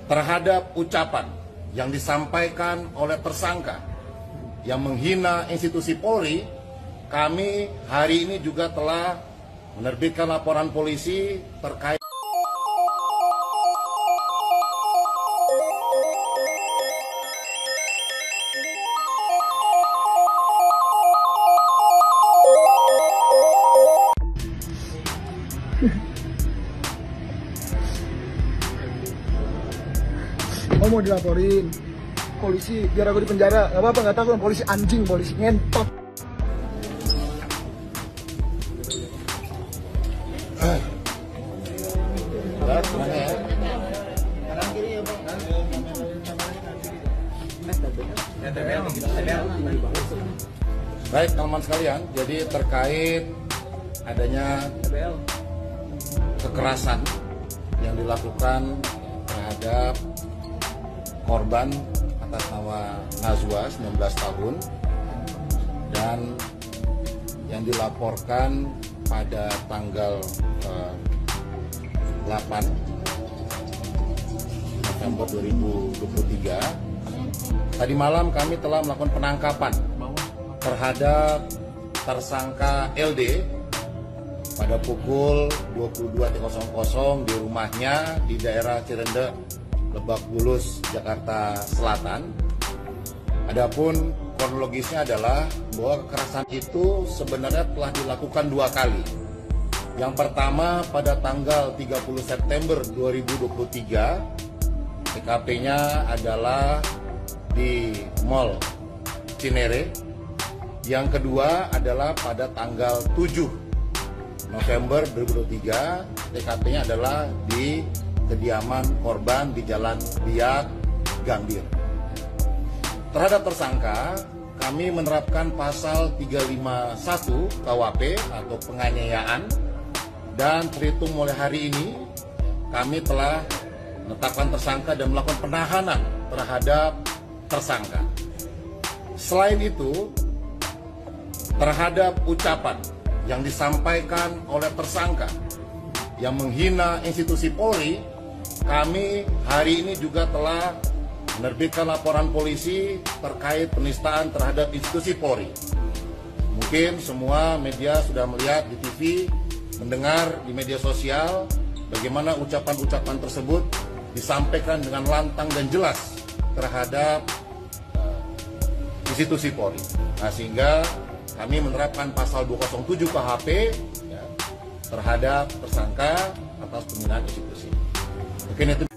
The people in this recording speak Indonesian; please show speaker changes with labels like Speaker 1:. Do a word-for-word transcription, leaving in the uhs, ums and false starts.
Speaker 1: terhadap ucapan yang disampaikan oleh tersangka yang menghina institusi Polri, kami hari ini juga telah menerbitkan laporan polisi terkait
Speaker 2: Oh, mau dilaporin polisi biar aku di penjara. Gak apa-apa, gak takut. Polisi anjing, polisi ngentot.
Speaker 1: Baik teman-teman sekalian, jadi terkait adanya kekerasan yang dilakukan terhadap korban atas nama Nazwa sembilan belas tahun dan yang dilaporkan pada tanggal eh, delapan November dua ribu dua puluh tiga. Tadi malam kami telah melakukan penangkapan terhadap tersangka L D pada pukul dua puluh dua di rumahnya di daerah Cirende, Lebak Bulus, Jakarta Selatan. Adapun kronologisnya adalah bahwa kekerasan itu sebenarnya telah dilakukan dua kali. Yang pertama pada tanggal tiga puluh September dua ribu dua puluh tiga, T K P-nya adalah di Mall Cinere. Yang kedua adalah pada tanggal tujuh November dua ribu dua puluh tiga, T K P-nya adalah di kediaman korban di Jalan Biak, Gambir. Terhadap tersangka, kami menerapkan pasal tiga ratus lima puluh satu K U H P atau penganiayaan, dan terhitung mulai hari ini kami telah menetapkan tersangka dan melakukan penahanan terhadap tersangka. Selain itu, terhadap ucapan yang disampaikan oleh tersangka yang menghina institusi Polri, kami hari ini juga telah menerbitkan laporan polisi terkait penistaan terhadap institusi Polri. Mungkin semua media sudah melihat di T V, mendengar di media sosial bagaimana ucapan-ucapan tersebut disampaikan dengan lantang dan jelas terhadap uh, institusi Polri. Nah, sehingga kami menerapkan pasal dua nol tujuh K H P ya, terhadap tersangka atas penghinaan institusi. Mungkin itu.